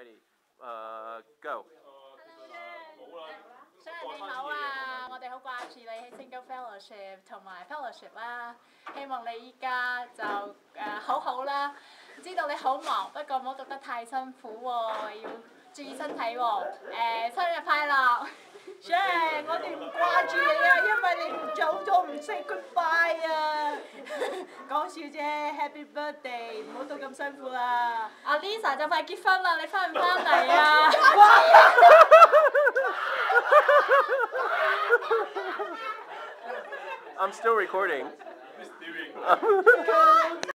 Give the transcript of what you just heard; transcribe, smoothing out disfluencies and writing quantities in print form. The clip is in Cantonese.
Ready? Go. Sharon 你好啊，我哋好掛住你喺 Single Fellowship 同埋 Fellowship 啦，希望你依家就好好啦。知道你好忙，不過唔好讀得太辛苦喎，要注意身體喎。生日快樂 ！Sharon， 我哋唔掛住你啊，因為你唔走咗唔 say goodbye 啊。講笑啫 ，Happy birthday， 唔好到咁辛苦啦。 阿 Lisa 就快結婚啦，你翻唔翻嚟啊？ I'm still recording.